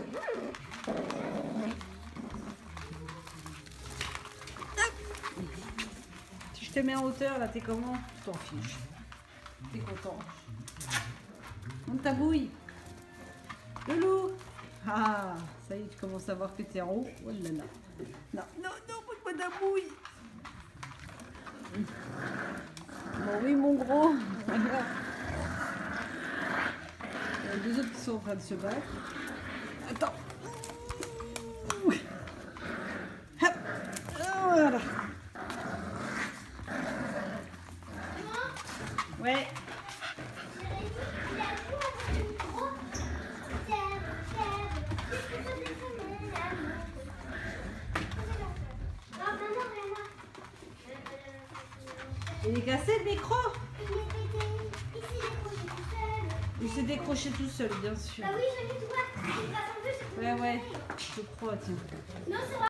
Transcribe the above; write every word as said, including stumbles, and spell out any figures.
Si je te mets en hauteur, là, t'es comment? Tu t'en fiches. T'es content. Monte ta bouille. Loulou. Ah, ça y est, tu commences à voir que t'es en haut. Oh là là. Non, non, non, monte pas ta bouille. Bon, oui, mon gros. Il y a deux autres qui sont en train de se battre. Attends. Hop. Voilà. Ouais. Il est cassé le micro? Il s'est décroché tout seul, bien sûr. Ah oui, je l'ai vu, tu vois. Ouais, ouais, je crois, tiens. Non, c'est